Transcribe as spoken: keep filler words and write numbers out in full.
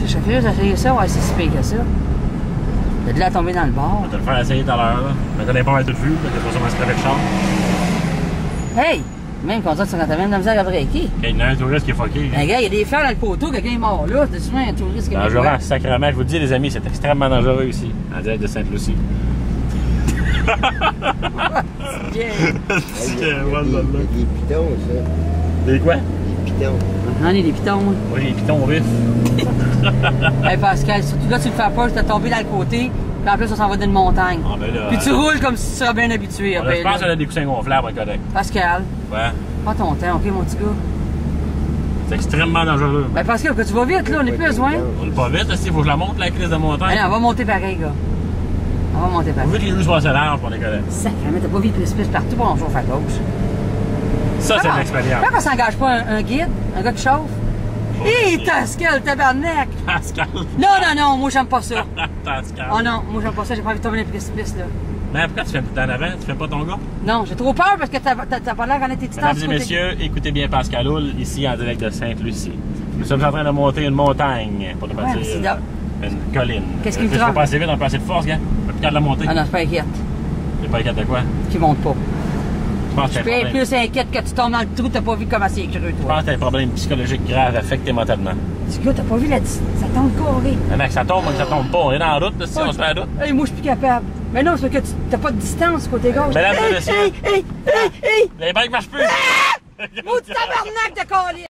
Je fais juste essayer ça, ouais, c'est si pire que ça. T'as de la tomber dans le bord. On va te le faire essayer tout à l'heure, là. Mais t'as les pommes à tout vu, parce que c'est pas sûrement se crever le char. Hey! Même qu'on dit que ça t'as même de la misère à breaker. Il y a un touriste qui est fucké. Hey, gars, il y a des fers dans le poteau, quelqu'un est mort là. C'est souvent un touriste qui est mort. Dangereux, sacrément. Je vous le dis, les amis, c'est extrêmement dangereux ici, en direct de Sainte-Lucie. C'est bien. C'est Il y a des pitons, ça. Des quoi? Des pitons. J'en ai des pitons, moi. Oui, les pitons vifs. Hey Pascal, surtout là, tu le fais pas, tu t'es tombé dans le côté, puis en plus, on s'en va d'une montagne. Ah, ben là, Puis tu euh, roules comme si tu serais bien habitué. là, ben, je pense là. qu'on a des coussins gonflables, ouais, correct. Pascal, Ouais. prends ton temps, ok, mon petit gars? C'est extrêmement dangereux. Ben Pascal, que tu vas vite, là, on n'est plus besoin. On est pas vite, là, il faut que je la monte, la crise de montagne. Allez, on va monter pareil, gars. On va monter On pareil. veut que les rues soient assez larges pour les collègues. Sacrément, t'as pas vu le précipice partout pour on chauffe à gauche. Ça, c'est de l'expérience. Pourquoi on s'engage pas un, un guide, un gars qui chauffe? Hé, Pascal, tabarnak! Pascal. Non, non, non, moi j'aime pas ça. Pascal. Oh non, moi j'aime pas ça, j'ai pas envie de tomber dans le précipice, là. Mais pourquoi tu fais tout en avant? Tu fais pas ton gars? Non, j'ai trop peur parce que t'as t'as- t'as pas l'air qu'on était titans. Mesdames et messieurs, écoutez bien Pascal Houle, ici en direct de Sainte-Lucie. Nous sommes en train de monter une montagne, pour ne pas Ouais, dire c'est là. une colline. Qu'est-ce qui me Je trompe? pas assez vite, on a pas assez de force, gars. On peut plus capable de la monter. Ah non, je suis pas inquiète. T'es pas inquiète de quoi? Qui monte pas. Je pense que Je t'as un suis bien problème. plus inquiète que tu tombes dans le trou, t'as pas vu comment c'est creux, Je toi. pense que t'as un problème psychologique grave affecté mentalement. Du gars, t'as pas vu la dis- ça tombe carré. Mais mec, ça tombe, mais ça tombe pas. On est dans la route, là, si on se fait la route. Hey, moi je suis plus capable. Mais non, c'est parce que tu- t'as pas de distance côté gauche. Mesdames et Hey, messieurs. hey, hey, hey, hey! Les bikes marchent plus! Maudit tabarnak de colis!